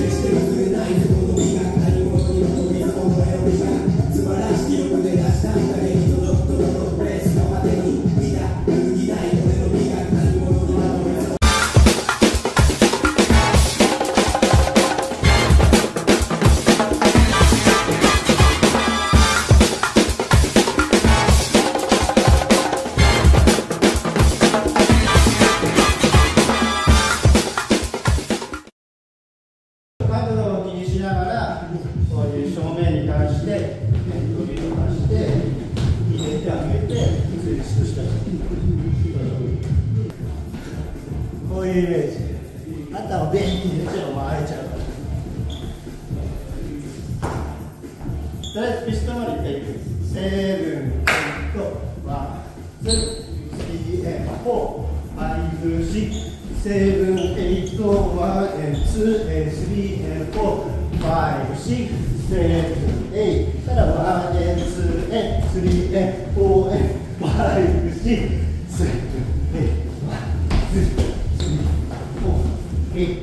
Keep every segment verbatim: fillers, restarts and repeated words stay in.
こういうイメージ。あとは便器でちょっと回れちゃうから。とりあえずピストンまでいっていく。セブン、エイト、ワン、ツー、スリー、エン、フォー、ファイブ、シックス、セブン、エイト、ワン、エン、ツー、エン、スリー、エン、フォー、ファイブ、シックス、セブン、エイト、ただワン、エン、ツー、エン、スリー、エン、フォー、エン、ファイブ、シックス、セブン、エイト、ワン、ツー、えい、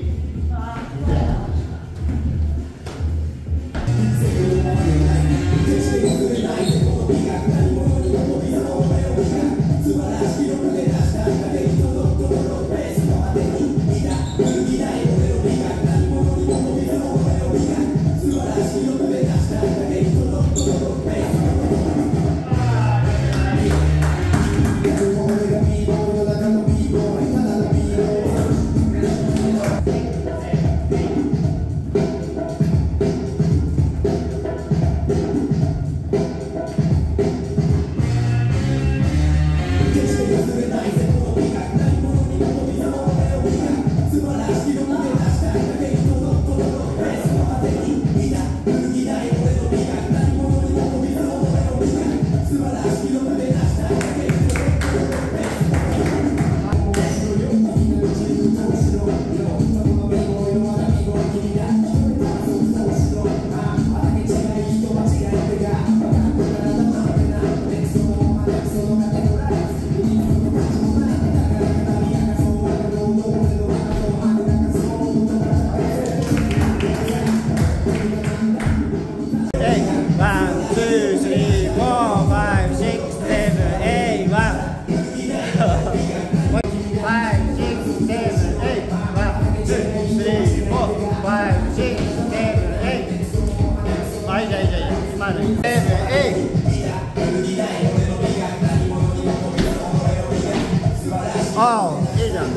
ああ、いいじゃん。こ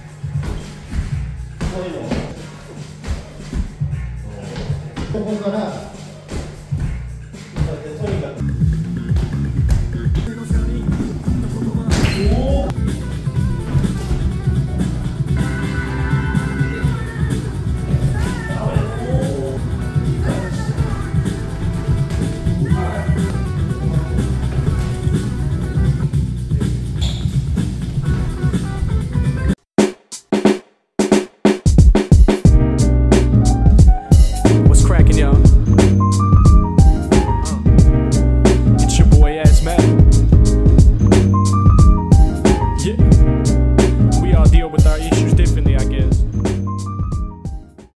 ういうの。ここから。